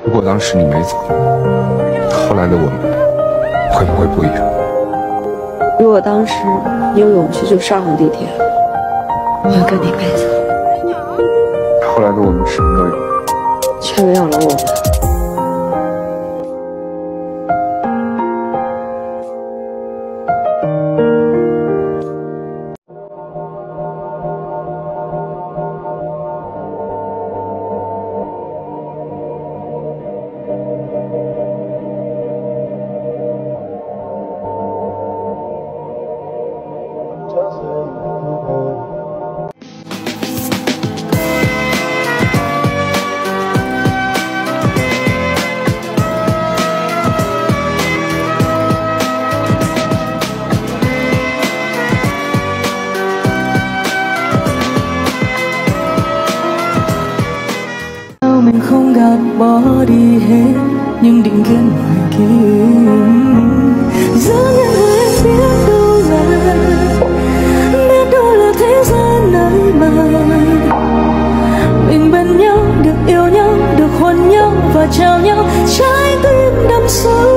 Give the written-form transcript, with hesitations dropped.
如果当时你没走，后来的我们会不会不一样？ 如果当时你有勇气就上了地铁，我会跟你一辈子。 后来的我们什么都有， 却没有了我们。 Mình không gạt bỏ đi hết những định kiến ngoài kia. Giữa những người em biết đâu là thế gian nơi mà mình bên nhau, được yêu nhau, được hôn nhau và trao nhau trái tim đắm sâu.